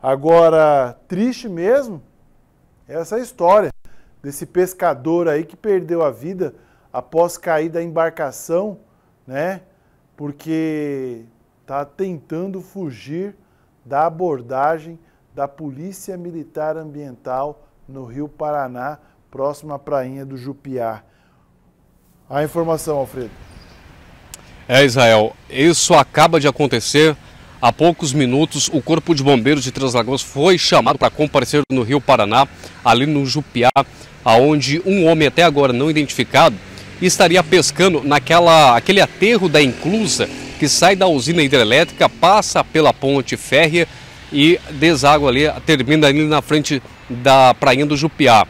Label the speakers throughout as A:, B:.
A: Agora, triste mesmo, essa história desse pescador aí que perdeu a vida após cair da embarcação, né? Porque está tentando fugir da abordagem da Polícia Militar Ambiental no Rio Paraná, próximo à prainha do Jupiá. A informação, Alfredo.
B: Israel, isso acaba de acontecer. Há poucos minutos, o Corpo de Bombeiros de Três Lagoas foi chamado para comparecer no Rio Paraná, ali no Jupiá, aonde um homem até agora não identificado estaria pescando aquele aterro da Inclusa, que sai da usina hidrelétrica, passa pela ponte férrea e deságua ali, termina ali na frente da prainha do Jupiá.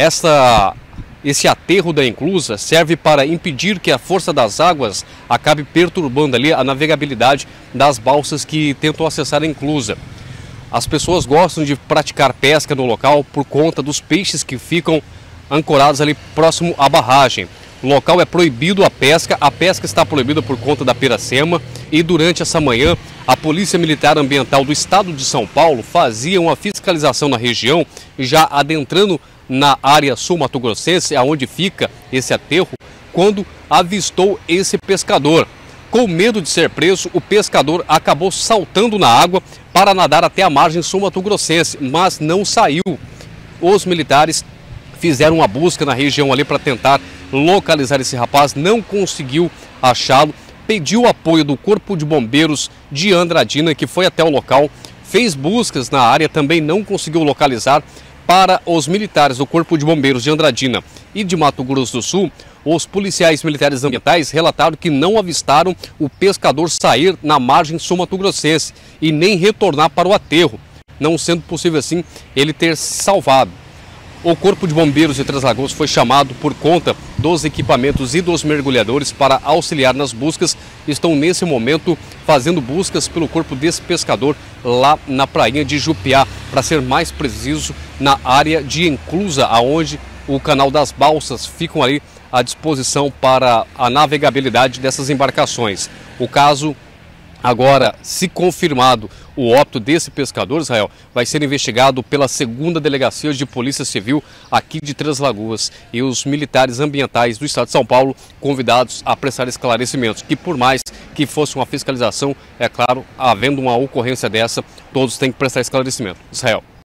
B: Esse aterro da Inclusa serve para impedir que a força das águas acabe perturbando ali a navegabilidade das balsas que tentam acessar a Inclusa. As pessoas gostam de praticar pesca no local por conta dos peixes que ficam ancorados ali próximo à barragem. O local é proibido a pesca está proibida por conta da Piracema e durante essa manhã a Polícia Militar Ambiental do Estado de São Paulo fazia uma fiscalização na região, já adentrando na área sul-mato-grossense, aonde fica esse aterro, quando avistou esse pescador. Com medo de ser preso, o pescador acabou saltando na água para nadar até a margem sul-mato-grossense, mas não saiu. Os militares fizeram uma busca na região ali para tentar localizar esse rapaz, não conseguiu achá-lo, pediu apoio do Corpo de Bombeiros de Andradina, que foi até o local, fez buscas na área, também não conseguiu localizar. Para os militares do Corpo de Bombeiros de Andradina e de Mato Grosso do Sul, os policiais militares ambientais relataram que não avistaram o pescador sair na margem sul-mato-grossense e nem retornar para o aterro, não sendo possível assim ele ter se salvado. O Corpo de Bombeiros de Três Lagoas foi chamado por conta dos equipamentos e dos mergulhadores para auxiliar nas buscas. Estão nesse momento fazendo buscas pelo corpo desse pescador lá na prainha de Jupiá, para ser mais preciso, na área de Inclusa, aonde o canal das balsas ficam ali à disposição para a navegabilidade dessas embarcações. O caso, agora, se confirmado o óbito desse pescador, Israel, vai ser investigado pela 2ª Delegacia de Polícia Civil aqui de Três Lagoas e os militares ambientais do Estado de São Paulo convidados a prestar esclarecimentos, que por mais que fosse uma fiscalização, é claro, havendo uma ocorrência dessa, todos têm que prestar esclarecimento. Israel.